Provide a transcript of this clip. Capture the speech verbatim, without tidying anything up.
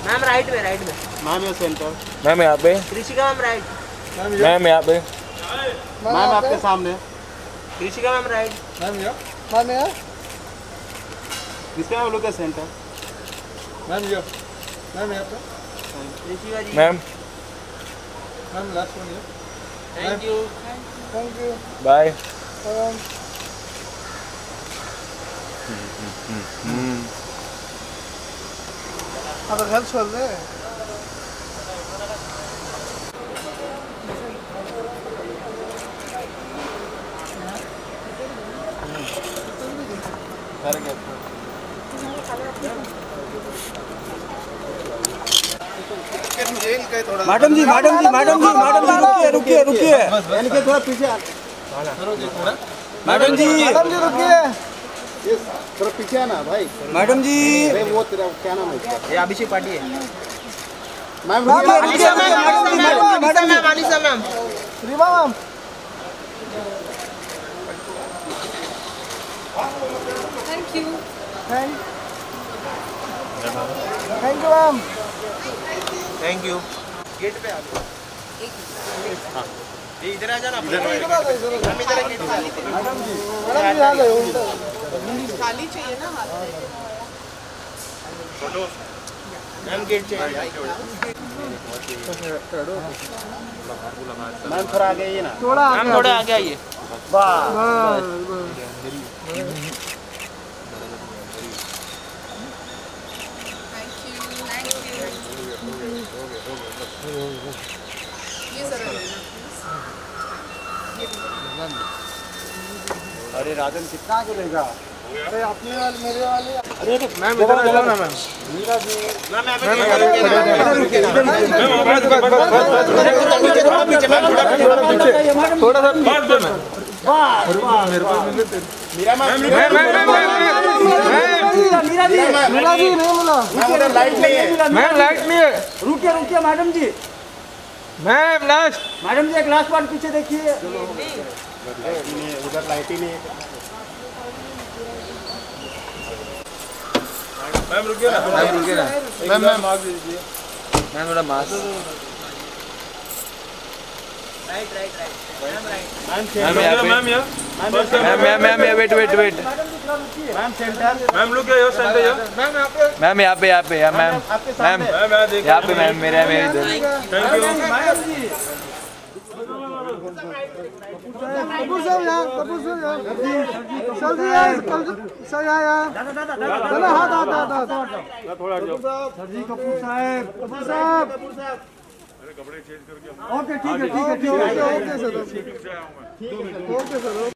Ma'am right में, right में ma'am ये सेंटर। मैम यहाँ पे। Rishika ma'am right. मैम यहाँ पे। मैम आपके सामने। Rishika ma'am right. मैम यहाँ। मैम यहाँ। किसका लोग का सेंटर। मैम यहाँ। मैम यहाँ पे। Rishika ji. Ma'am. Ma'am last one यहाँ। Thank you. Thank you. Bye. अब हेल्प चल रहे हैं। मैडम जी मैडम जी मैडम जी मैडम जी रुकिए रुकिए रुकिए इनके थोड़ा पीछे मैडम जी मैडम जी रुकिए थोड़ा पीछे आना भाई। मैडम जी अरे वो तेरा क्या नाम है इसका? ये अभिषेक पार्टी है। मैम रुकिए रुकिए मैडम जी मैडम जी Anisha ma'am. Reema ma'am. Thank you. Thank thank you ma'am. Thank you. Gate पे आ जाओ। ये इधर आ जाना। इधर आ जाओ इधर। हम इधर गेट पे आ लेते हैं। मैडम जी मैडम जी आ गए उल्टा। खाली चाहिए ना हाथ में। फोटो मैम गेट चाहिए। मैम थोड़ा आगे आइए ना। थोड़ा आगे मैम थोड़ा आगे आइए। वाह थैंक यू। Thank you. ये जरा लेना प्लीज। अरे राजन कितना आगे लेगा? अरे अपने वाले मेरे वाले। अरे मैम इधर चलो ना मैम। मीरा जी मैम मैं थोड़ा सा पीछे मैम। वाह मेरे को Meera ma'am ma'am ma'am Meera ji Meera ji नहीं बोला। मैम लाइट नहीं है। मैम लाइट नहीं है। रुकिए रुकिए मैडम जी। Ma'am last. मैडम जी एक लास्ट बार पीछे देखिए। उधर लाइट ही नहीं है। मैम रुकिए ना। मैम रुकिए ना। मैम मैम मास्क दीजिए। मैम थोड़ा mask. Right right right ma'am right. Ma'am यहाँ पे। मैम यहाँ। Ma'am ma'am ma'am wait wait wait. Ma'am centre. Ma'am रुक जाओ सेंटर जाओ। मैम यहाँ पे। मैम यहाँ पे यहाँ पे यहाँ मैम। मैम यहाँ पे मैम मेरे मेरे इधर। मैडम जी कपूर साहब यहाँ कपूर साहब यहाँ सर जी यार सर यहाँ यहाँ चलो हाथ हाथ हाथ हाथ थोड़ा जाओ। सर जी कपूर साहब कपूर साहब कपड़े चेंज करके। ओके ठीक है ठीक है ठीक है ओके सर ओके सर।